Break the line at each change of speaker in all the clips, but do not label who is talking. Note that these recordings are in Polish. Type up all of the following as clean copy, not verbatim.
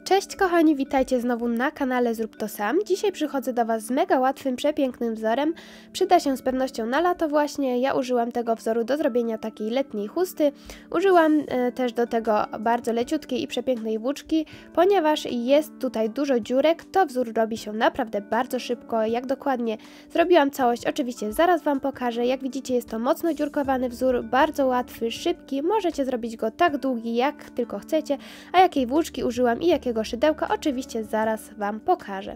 Cześć kochani, witajcie znowu na kanale Zrób to sam. Dzisiaj przychodzę do Was z mega łatwym, przepięknym wzorem. Przyda się z pewnością na lato właśnie. Ja użyłam tego wzoru do zrobienia takiej letniej chusty. Użyłam też do tego bardzo leciutkiej i przepięknej włóczki. Ponieważ jest tutaj dużo dziurek, to wzór robi się naprawdę bardzo szybko. Jak dokładnie zrobiłam całość, oczywiście zaraz Wam pokażę. Jak widzicie, jest to mocno dziurkowany wzór, bardzo łatwy, szybki. Możecie zrobić go tak długi, jak tylko chcecie. A jakiej włóczki użyłam i jakiego szydełka, oczywiście zaraz Wam pokażę.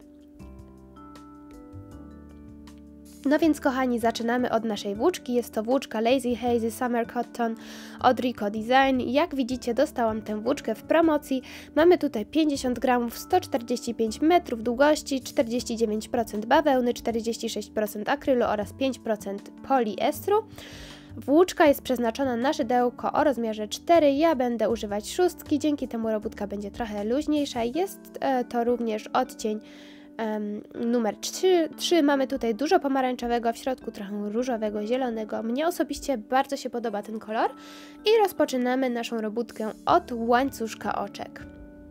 No więc kochani, zaczynamy od naszej włóczki. Jest to włóczka Lazy Hazy Summer Cotton od Rico Design. Jak widzicie, dostałam tę włóczkę w promocji. Mamy tutaj 50 gramów, 145 metrów długości, 49% bawełny, 46% akrylu oraz 5% poliestru. Włóczka jest przeznaczona na szydełko o rozmiarze 4, ja będę używać 6, dzięki temu robótka będzie trochę luźniejsza. Jest to również odcień numer 3. Mamy tutaj dużo pomarańczowego, w środku trochę różowego, zielonego. Mnie osobiście bardzo się podoba ten kolor. I rozpoczynamy naszą robótkę od łańcuszka oczek.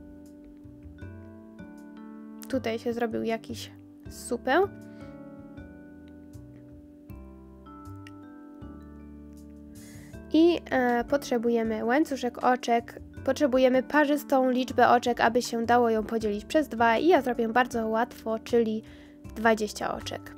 Tutaj się zrobił jakiś supeł. I potrzebujemy łańcuszek oczek, potrzebujemy parzystą liczbę oczek, aby się dało ją podzielić przez 2 i ja zrobię bardzo łatwo, czyli 20 oczek.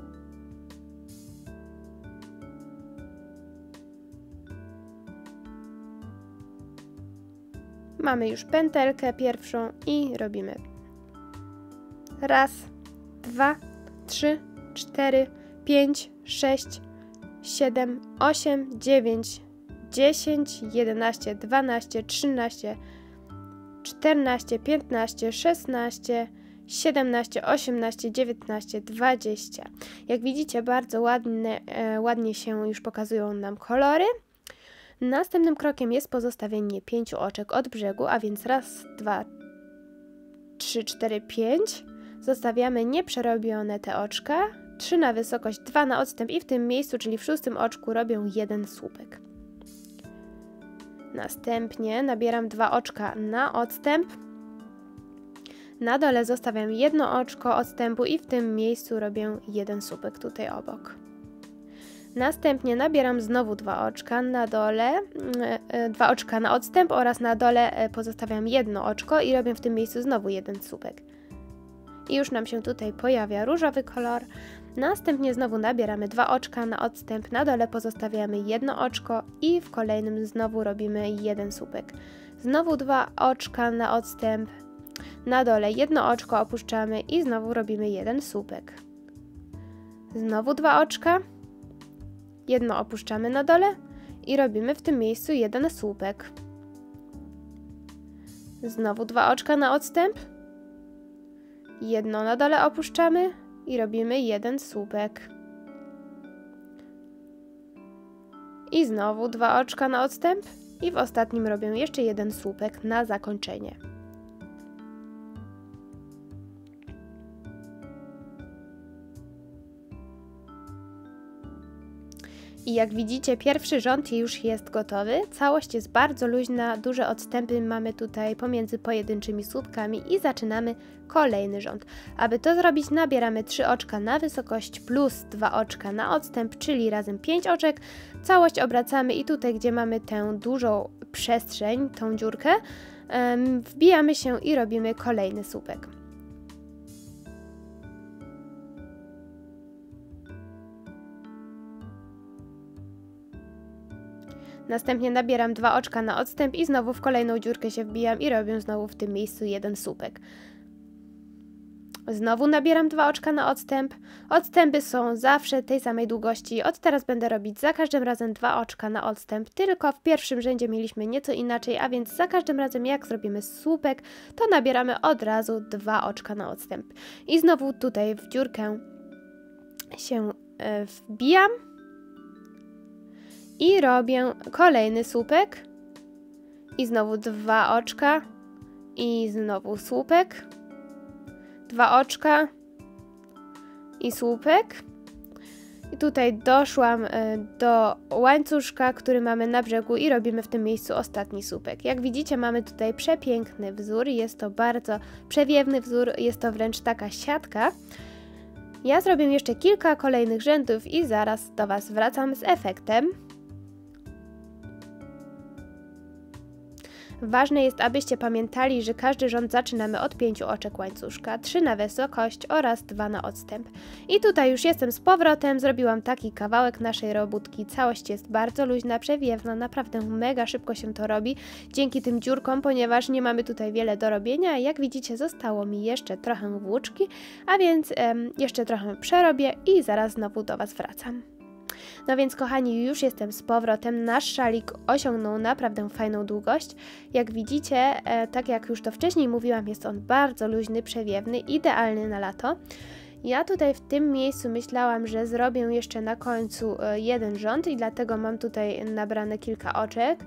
Mamy już pętelkę pierwszą i robimy 1, 2, 3, 4, 5, 6, 7, 8, 9, 10, 11, 12, 13, 14, 15, 16, 17, 18, 19, 20. Jak widzicie, bardzo ładnie się już pokazują nam kolory. Następnym krokiem jest pozostawienie 5 oczek od brzegu, a więc 1, 2, 3, 4, 5. Zostawiamy nieprzerobione te oczka. 3 na wysokość, 2 na odstęp i w tym miejscu, czyli w 6 oczku, robię 1 słupek. Następnie nabieram 2 oczka na odstęp. Na dole zostawiam 1 oczko odstępu i w tym miejscu robię 1 słupek tutaj obok. Następnie nabieram znowu 2 oczka na dole, 2 oczka na odstęp oraz na dole pozostawiam 1 oczko i robię w tym miejscu znowu 1 słupek. I już nam się tutaj pojawia różowy kolor. Następnie znowu nabieramy 2 oczka na odstęp, na dole pozostawiamy 1 oczko i w kolejnym znowu robimy 1 słupek. Znowu 2 oczka na odstęp, na dole 1 oczko opuszczamy i znowu robimy 1 słupek. Znowu 2 oczka, 1 opuszczamy na dole i robimy w tym miejscu 1 słupek. Znowu 2 oczka na odstęp, 1 na dole opuszczamy i robimy 1 słupek. I znowu 2 oczka na odstęp i w ostatnim robię jeszcze 1 słupek na zakończenie. I jak widzicie, pierwszy rząd już jest gotowy. Całość jest bardzo luźna, duże odstępy mamy tutaj pomiędzy pojedynczymi słupkami i zaczynamy kolejny rząd. Aby to zrobić, nabieramy 3 oczka na wysokość plus 2 oczka na odstęp, czyli razem 5 oczek. Całość obracamy i tutaj, gdzie mamy tę dużą przestrzeń, tą dziurkę, wbijamy się i robimy kolejny słupek. Następnie nabieram 2 oczka na odstęp i znowu w kolejną dziurkę się wbijam i robię znowu w tym miejscu 1 słupek. Znowu nabieram 2 oczka na odstęp. Odstępy są zawsze tej samej długości. Od teraz będę robić za każdym razem 2 oczka na odstęp, tylko w pierwszym rzędzie mieliśmy nieco inaczej, a więc za każdym razem jak zrobimy słupek, to nabieramy od razu 2 oczka na odstęp. I znowu tutaj w dziurkę się wbijam. I robię kolejny słupek i znowu 2 oczka i znowu słupek, 2 oczka i słupek I tutaj doszłam do łańcuszka, który mamy na brzegu i robimy w tym miejscu ostatni słupek. Jak widzicie, mamy tutaj przepiękny wzór, jest to bardzo przewiewny wzór, jest to wręcz taka siatka. Ja zrobię jeszcze kilka kolejnych rzędów i zaraz do Was wracam z efektem. Ważne jest, abyście pamiętali, że każdy rząd zaczynamy od 5 oczek łańcuszka, 3 na wysokość oraz 2 na odstęp. I tutaj już jestem z powrotem, zrobiłam taki kawałek naszej robótki. Całość jest bardzo luźna, przewiewna, naprawdę mega szybko się to robi dzięki tym dziurkom, ponieważ nie mamy tutaj wiele do robienia. Jak widzicie, zostało mi jeszcze trochę włóczki, a więc jeszcze trochę przerobię i zaraz znowu do Was wracam. No więc kochani, już jestem z powrotem, nasz szalik osiągnął naprawdę fajną długość. Jak widzicie, tak jak już to wcześniej mówiłam, jest on bardzo luźny, przewiewny, idealny na lato. Ja tutaj w tym miejscu myślałam, że zrobię jeszcze na końcu jeden rząd i dlatego mam tutaj nabrane kilka oczek.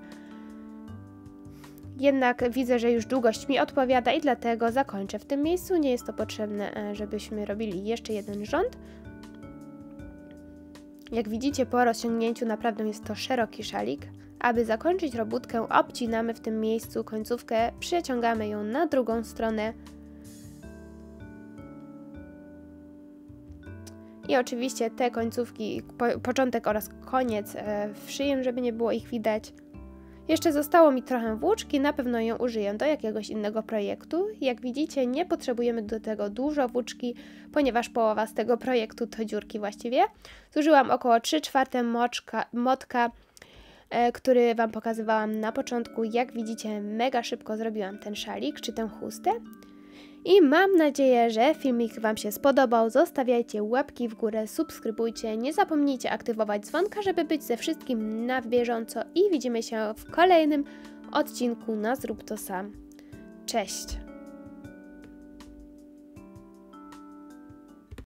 Jednak widzę, że już długość mi odpowiada i dlatego zakończę w tym miejscu. Nie jest to potrzebne, żebyśmy robili jeszcze jeden rząd. Jak widzicie, po rozciągnięciu naprawdę jest to szeroki szalik. Aby zakończyć robótkę, obcinamy w tym miejscu końcówkę, przeciągamy ją na drugą stronę. I oczywiście te końcówki, początek oraz koniec wszyję, żeby nie było ich widać. Jeszcze zostało mi trochę włóczki, na pewno ją użyję do jakiegoś innego projektu. Jak widzicie, nie potrzebujemy do tego dużo włóczki, ponieważ połowa z tego projektu to dziurki właściwie. Zużyłam około 3/4 motka, który Wam pokazywałam na początku. Jak widzicie, mega szybko zrobiłam ten szalik, czy tę chustę. I mam nadzieję, że filmik Wam się spodobał. Zostawiajcie łapki w górę, subskrybujcie, nie zapomnijcie aktywować dzwonka, żeby być ze wszystkim na bieżąco i widzimy się w kolejnym odcinku na Zrób to sam. Cześć!